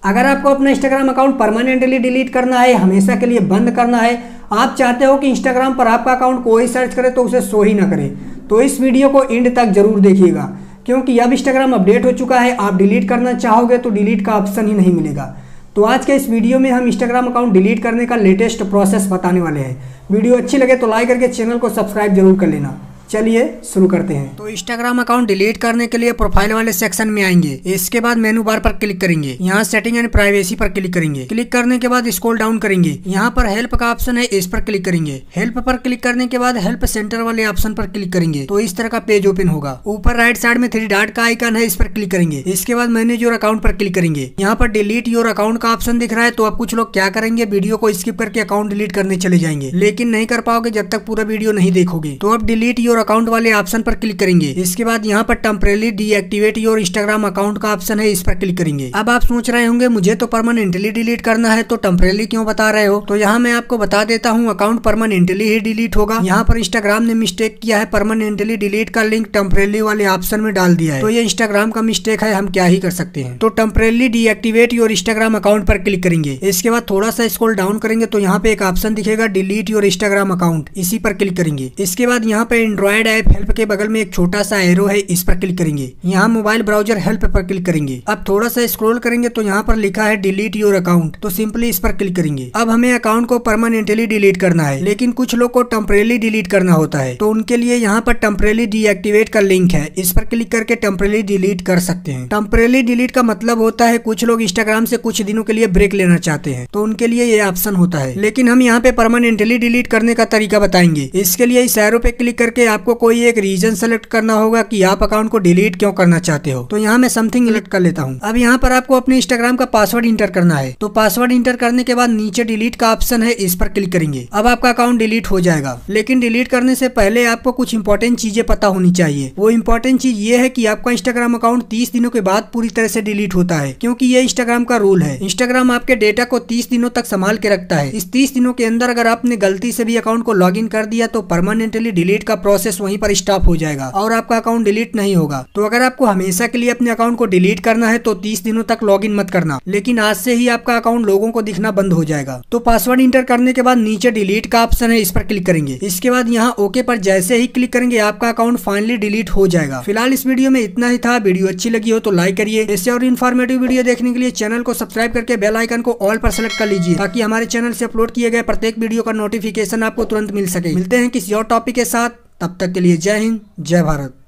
अगर आपको अपना इंस्टाग्राम अकाउंट परमानेंटली डिलीट करना है, हमेशा के लिए बंद करना है, आप चाहते हो कि इंस्टाग्राम पर आपका अकाउंट कोई सर्च करे तो उसे शो ही ना करे, तो इस वीडियो को एंड तक जरूर देखिएगा, क्योंकि अब इंस्टाग्राम अपडेट हो चुका है। आप डिलीट करना चाहोगे तो डिलीट का ऑप्शन ही नहीं मिलेगा। तो आज के इस वीडियो में हम इंस्टाग्राम अकाउंट डिलीट करने का लेटेस्ट प्रोसेस बताने वाले हैं। वीडियो अच्छी लगे तो लाइक करके चैनल को सब्सक्राइब जरूर कर लेना। चलिए शुरू करते हैं। तो इंस्टाग्राम अकाउंट डिलीट करने के लिए प्रोफाइल वाले सेक्शन में आएंगे। इसके बाद मेनू बार पर क्लिक करेंगे, यहाँ सेटिंग एंड प्राइवेसी पर क्लिक करेंगे। क्लिक करने के बाद स्क्रॉल डाउन करेंगे, यहाँ पर हेल्प का ऑप्शन है, इस पर क्लिक करेंगे। हेल्प पर क्लिक करने के बाद हेल्प सेंटर वाले ऑप्शन पर क्लिक करेंगे तो इस तरह का पेज ओपन होगा। ऊपर राइट साइड में 3 डॉट का आइकन है, इस पर क्लिक करेंगे। इसके बाद मैनेज योर अकाउंट पर क्लिक करेंगे। यहाँ पर डिलीट योर अकाउंट का ऑप्शन दिख रहा है। तो अब कुछ लोग क्या करेंगे, वीडियो को स्किप करके अकाउंट डिलीट करने चले जाएंगे, लेकिन नहीं कर पाओगे जब तक पूरा वीडियो नहीं देखोगे। तो अब डिलीट योर अकाउंट वाले ऑप्शन पर क्लिक करेंगे। इसके बाद यहाँ पर temporary deactivate your Instagram account का ऑप्शन है, इस पर क्लिक करेंगे। अब आप सोच रहे होंगे मुझे तो परमानेंटली डिलीट करना है, तो टेम्परेरी क्यों बता रहे हो? तो यहाँ मैं आपको बता देता हूँ, अकाउंट परमानेंटली ही डिलीट होगा। यहाँ पर इंस्टाग्राम ने मिस्टेक किया है, परमानेंटली डिलीट का लिंक टेम्परेरी वाले ऑप्शन में डाल दिया है। तो ये इंस्टाग्राम का मिस्टेक है, हम क्या ही कर सकते हैं। तो temporary deactivate your Instagram account पर क्लिक करेंगे। इसके बाद थोड़ा सा स्क्रॉल डाउन करेंगे तो यहाँ पे एक ऑप्शन दिखेगा, डिलीट योर इंस्टाग्राम अकाउंट, इसी पर क्लिक करेंगे। इसके बाद यहाँ पे एंड्रॉइड ऐप हेल्प के बगल में एक छोटा सा एरो है, इस पर क्लिक करेंगे। यहाँ मोबाइल ब्राउजर हेल्प पर क्लिक करेंगे। अब थोड़ा सा स्क्रॉल करेंगे तो यहाँ पर लिखा है डिलीट योर अकाउंट, तो सिंपली इस पर क्लिक करेंगे। अब हमें अकाउंट को परमानेंटली डिलीट करना है, लेकिन कुछ लोग को टेम्परेरी डिलीट करना होता है, तो उनके लिए यहाँ पर टेम्परेरी डीएक्टिवेट का लिंक है, इस पर क्लिक करके टेम्परेरी डिलीट कर सकते हैं। टेम्परेरी डिलीट का मतलब होता है कुछ लोग इंस्टाग्राम से कुछ दिनों के लिए ब्रेक लेना चाहते हैं, तो उनके लिए ये ऑप्शन होता है। लेकिन हम यहाँ पे परमानेंटली डिलीट करने का तरीका बताएंगे। इसके लिए इस एरो पे क्लिक करके आपको कोई एक रीजन सेलेक्ट करना होगा कि आप अकाउंट को डिलीट क्यों करना चाहते हो। तो यहाँ मैं समथिंग सिलेक्ट कर लेता हूँ। अब यहाँ पर आपको अपने इंस्टाग्राम का पासवर्ड इंटर करना है। तो पासवर्ड इंटर करने के बाद नीचे डिलीट का ऑप्शन है, इस पर क्लिक करेंगे। अब आपका अकाउंट डिलीट हो जाएगा। लेकिन डिलीट करने से पहले आपको कुछ इंपॉर्टेंट चीजें पता होनी चाहिए। वो इंपॉर्टेंट चीज ये है कि आपका इंस्टाग्राम अकाउंट 30 दिनों के बाद पूरी तरह से डिलीट होता है, क्योंकि ये इंस्टाग्राम का रूल है। इंस्टाग्राम आपके डेटा को 30 दिनों तक संभाल के रखता है। इस 30 दिनों के अंदर अगर आपने गलती से भी अकाउंट को लॉग इन कर दिया तो परमानेंटली डिलीट का प्रोसेस वहीं पर स्टॉप हो जाएगा और आपका अकाउंट डिलीट नहीं होगा। तो अगर आपको हमेशा के लिए अपने अकाउंट को डिलीट करना है तो 30 दिनों तक लॉगिन मत करना, लेकिन आज से ही आपका अकाउंट लोगों को दिखना बंद हो जाएगा। तो पासवर्ड इंटर करने के बाद नीचे डिलीट का ऑप्शन है, इस पर क्लिक करेंगे। इसके बाद यहाँ ओके पर जैसे ही क्लिक करेंगे आपका अकाउंट फाइनली डिलीट हो जाएगा। फिलहाल इस वीडियो में इतना ही था। वीडियो अच्छी लगी हो तो लाइक करिए। इससे और इन्फॉर्मेटिव वीडियो देखने के लिए चैनल को सब्सक्राइब करके बेल आइकन को ऑल पर सेलेक्ट कर लीजिए, ताकि हमारे चैनल से अपलोड किए गए प्रत्येक वीडियो का नोटिफिकेशन आपको तुरंत मिल सके। मिलते हैं किसी और टॉपिक के साथ, तब तक के लिए जय हिंद, जय भारत।